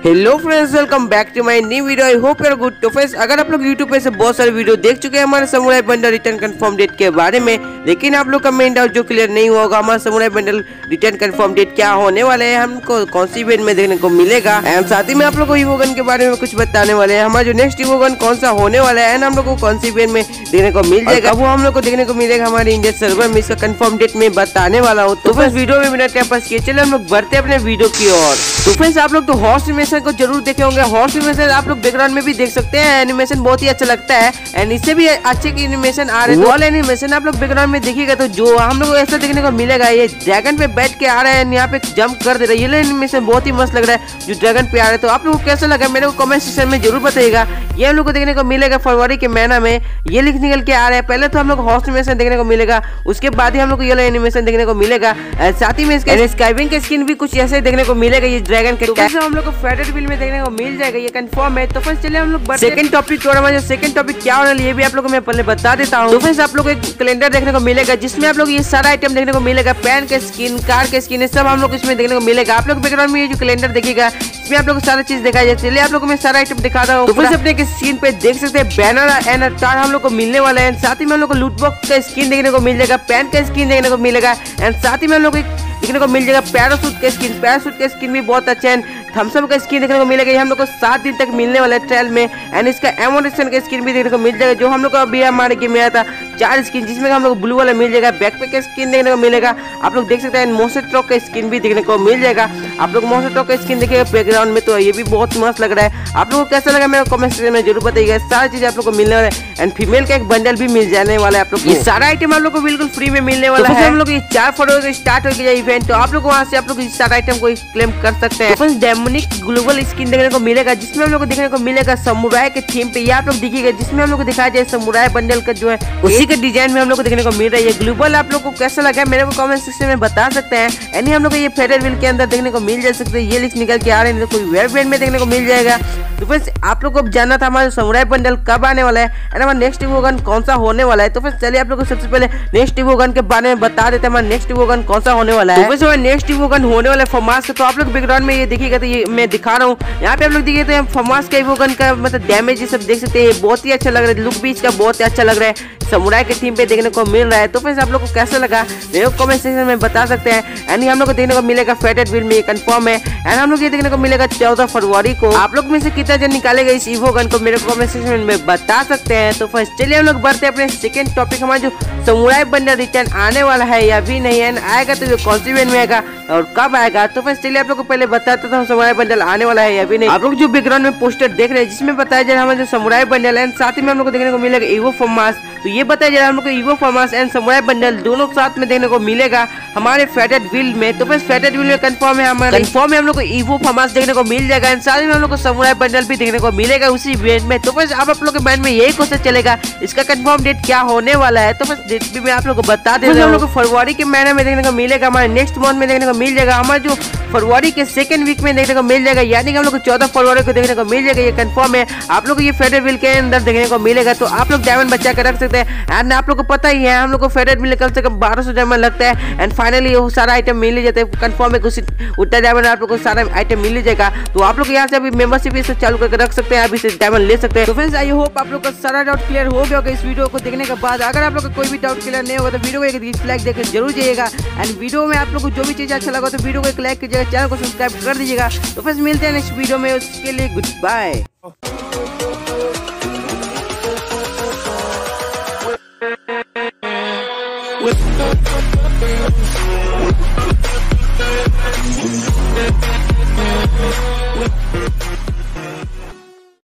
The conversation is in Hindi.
Hello friends, welcome back to my new video. I hope you are good. तो फ्रेंड्स, अगर आप लोग यूट्यूब पे से बहुत सारे वीडियो देख चुके हैं हमारे samurai bundle return confirm date के बारे में, लेकिन आप लोग का मेन डाउट जो क्लियर नहीं होगा हमारा samurai bundle return confirm date क्या होने वाले हैं, हमको कौन सी इवेंट में देखने को मिलेगा, एंड साथ ही में आप लोग को ईवो गन के बारे में कुछ बताने वाले हैं। हमारा जो नेक्स्ट ईवो गन कौन सा होने वाला है एंड हम लोग को कौन सी इवेंट में देखने को मिल जाएगा, वो हम लोग को देखने को मिलेगा हमारे इंडियन सर्वर में। इसका कंफर्म डेट में बताने वाला हूँ। तो फ्रेंड्स, वीडियो में बिना टाइम पास किए चले हम लोग बढ़ते अपने वीडियो की ओर। तो फ्रेंड्स, आप लोग तो हॉर्स एनिमेशन को जरूर देखे होंगे। हॉर्स एनिमेशन आप लोग बैकग्राउंड में भी देख सकते हैं, एनिमेशन बहुत ही अच्छा लगता है एंड इससे भी अच्छे की एनिमेशन आ रहे हैं। वॉल एनिमेशन आप लोग बैकग्राउंड में देखिएगा तो जो हम लोग को ऐसा देखने को मिलेगा, ये ड्रैगन पे बैठ के आ रहा है, यहाँ पे जंप कर दे रहा है। ये एनिमेशन बहुत ही मस्त लग रहा है जो ड्रैगन पे आ रहा है। तो आप लोग को कैसा लगा मेरे को कमेंट सेक्शन में जरूर बताइएगा। ये हम लोग को देखने को मिलेगा फरवरी के महीना में, ये लिख निकल के आ रहा है। पहले तो हम लोग हॉर्स एनिमेशन देखने को मिलेगा, उसके बाद ही हम लोग को ये एनिमेशन देखने को मिलेगा। साथ ही में इसका स्काइविंग के स्किन भी कुछ ऐसे देखने को मिलेगा, ये ड्रैगन के हम लोग को फेडेड व्हील में देखने को मिल जाएगा, ये कंफर्म है। तो फ्रेंड्स, चलिए हम लोग सेकंड टॉपिक और हमारा सेकंड टॉपिक क्या होने वाला है ये भी आप लोगों को मैं पहले बता देता हूँ। तो फ्रेंड्स, आप लोग एक कैलेंडर देखने को मिलेगा जिसमें आप लोग ये सारा आइटम देखने को मिलेगा, पैन के स्किन, कार के स्किन, सब हम लोग इसमें देखने को मिलेगा। आप लोग बैकग्राउंड में ये जो कैलेंडर देखिएगा इसमें आप लोग को सारा चीज दिखाई जाए। चलिए आप लोग को मैं सारा आइटम दिखाता हूँ। तो फ्रेंड्स, अपने स्क्रीन पे देख सकते हैं बैनर एंड तार हम लोग को मिलने वाला है। साथ ही में हम लोग को लूट बॉक्स का स्किन देखने को मिल जाएगा, पैन का स्किन देखने को मिलेगा एंड साथ ही में हम लोग देखने को मिल जाएगा पैराशूट का स्किन। पैराशूट का स्किन भी बहुत अच्छा है। थम्सअप का स्किन देखने को मिलेगा, ये हम लोग को 7 दिन तक मिलने वाला है ट्रायल में एंड इसका एमोनेशन का स्किन भी देखने को मिल जाएगा, जो हम लोग को अभी हमारे गेम में आया था 4 स्किन, जिसमें हम लोग ब्लू वाला मिल जाएगा। बैकपैक का स्किन देखने को मिलेगा, आप लोग देख सकते हैं। मोस्टर ट्रक का स्किन भी देखने को मिल जाएगा। आप लोग मोस्टर ट्रक का स्किन देखिएगा बैकग्राउंड में, तो ये भी बहुत मस्त लग रहा है। आप लोगों को कैसा लगा मेरे कमेंट सेक्शन में जरूर बताइएगा। सारी चीज आप लोग को मिलने वाला है एंड फीमेल का एक बंडल भी मिल जाने वाला है आप लोग। ये सारा आइटम आप लोग को बिल्कुल फ्री में मिलने वाला है। हम लोग 4 फरवरी को स्टार्ट हो गया इवेंट, तो आप लोग वहां से आप लोग इस सारा आइटम को क्लेम कर सकते हैं। फ्रेंड्स, डेमोनिक ग्लोबल स्किन देखने को मिलेगा, जिसमें हम लोग को देखने को मिलेगा समुराई के थीम पे, ये आप लोग देखिएगा, जिसमें हम लोग को दिखाया जाए समुराई बंडल का जो है उसी के डिजाइन में हम लोग को देखने को मिल रहा है। ये ग्लोबल आप लोग को कैसा लगा मेरे को कमेंट सेक्शन में बता सकते हैं। यानी हम लोग को ये फेडेड व्हील के अंदर देखने को मिल जा सकते हैं, ये लिस्ट निकल के आ रहे हैं, तो कोई वेब ब्रांड में देखने को मिल जाएगा। तो फ्रेंड्स, आप लोग को जानना था हमारा समुराई बंडल कब आने वाला है एंड हमारा नेक्स्ट ईवो गन कौन सा होने वाला है। तो फ्रेंड्स, चलिए आप लोग को सबसे पहले नेक्स्ट ईवो गन के बारे में बता देते हैं हमारा नेक्स्ट ईवो गन कौन सा होने वाला है। तो फ्रेंड्स, नेक्स्ट ईवो गन होने वाला है फमास का। तो आप लोग बैकग्राउंड में ये देखिएगा, तो ये मैं दिखा रहा हूँ यहाँ पे आप लोग देखिए, तो फमास का ईवो गन का मतलब डैमेज ये सब देख सकते हैं, बहुत ही अच्छा लग रहा है। लुक भी इसका बहुत ही अच्छा लग रहा है, समुराई के थीम पे देखने को मिल रहा है। तो फ्रेंड्स, आप लोग को कैसा लगा मेरे को कमेंट सेक्शन में बता सकते हैं। एंड हम लोग को देखने को मिलेगा फेडेड व्हील में, ये कंफर्म है एंड हम लोग ये देखने को मिलेगा 14 फरवरी को। आप लोग में से कितना जन निकालेगा इस ईवो गन को मेरे को कमेंट सेक्शन में बता सकते हैं। तो फ्रेंड्स, चलिए हम लोग बढ़ते हैं अपने सेकंड टॉपिक, हमारा जो समुराई बंडल रिटर्न आने वाला है या भी नहीं है, आएगा तो कौन सी इवेंट में आएगा और कब आएगा। तो फ्रेंड्स, चलिए आप लोग को पहले बताता था समुराई बंडल आने वाला है या भी नहीं। आप लोग जो बैकग्राउंड में पोस्टर देख रहे हैं जिसमें बताया जा रहा है हमारा जो समुराई बंडल है, साथ ही में हम लोग को देखने को मिलेगा ईवो फॉर्मास। तो ये बताया जा रहा है हम लोग को evo forms and samurai bundle दोनों साथ में देखने को मिलेगा हमारे फेडेड व्हील में। तो फ्रेंड्स, फेडेड व्हील में कंफर्म है हम लोग को ईवो फॉर्मास देखने को मिल जाएगा एंड साथ में हम लोग को समुराई बंडल भी देखने को मिलेगा उसी इवेंट में। तो फ्रेंड्स, आप लोग के माइंड में यही क्वेश्चन चलेगा इसका कंफर्म डेट क्या होने वाला है। तो फ्रेंड्स, डेट भी मैं आप लोग को बता दे रहा हूं। हम लोग को फरवरी के महीने में देखने को मिलेगा, हमारे नेक्स्ट मंथ में देखने को मिल जाएगा, हमारे जो फरवरी के सेकंड वीक में देखने को मिल जाएगा, यानी कि हम लोग को 14 फरवरी को देखने को मिल जाएगा, ये कंफर्म है। आप लोग को ये फेडेड व्हील के अंदर देखने को मिलेगा, तो आप लोग डायमंड बचा कर रख सकते हैं एंड आप लोग को पता ही है हम लोग को फेडेड व्हील कम से कम 1200 डायमंड लगता है एंड फाइनली वो सारा आइटम मिल ही जाता है। कंफर्म है कुछ उतना डायमंड आप लोग को सारा आइटम मिल ही जाएगा। तो आप लोग यहाँ से अभी मेंबरशिप ये सब चालू करके रख सकते हैं, अभी से डायमंड ले सकते हैं। तो फ्रेंड्स, आई होप आप लोग का सारा डाउट क्लियर हो गया होगा इस वीडियो को देखने के बाद। अगर आप लोग का कोई भी डाउट क्लियर नहीं होगा तो वीडियो को एक डिसलाइक देकर जरूर जाइएगा एंड वीडियो में आप लोग को जो भी चीज अच्छा लगा तो वीडियो को एक लाइक कीजिएगा, चैनल को सब्सक्राइब कर दीजिएगा। तो फ्रेंड्स, मिलते हैं नेक्स्ट वीडियो में, उसके लिए गुड बाय।